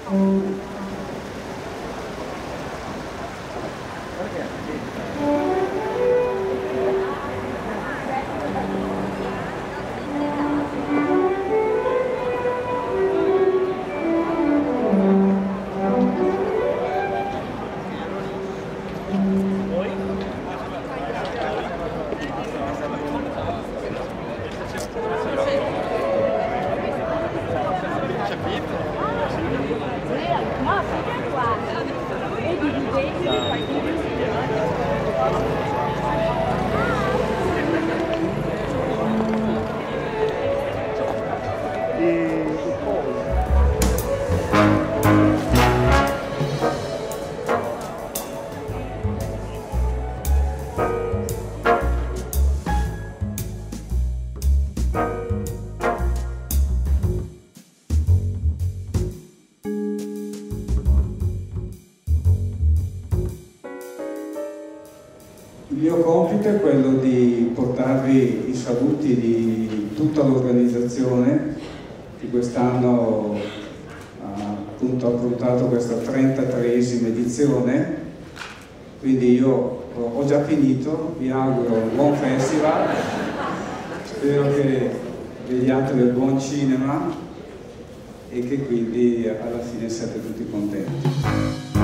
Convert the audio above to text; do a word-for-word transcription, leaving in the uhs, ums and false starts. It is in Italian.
Il mio compito è quello di portarvi i saluti di tutta l'organizzazione che quest'anno ha appunto affrontato questa trentatreesima edizione, quindi io ho già finito, vi auguro un buon festival, spero che vediate del buon cinema e che quindi alla fine siate tutti contenti.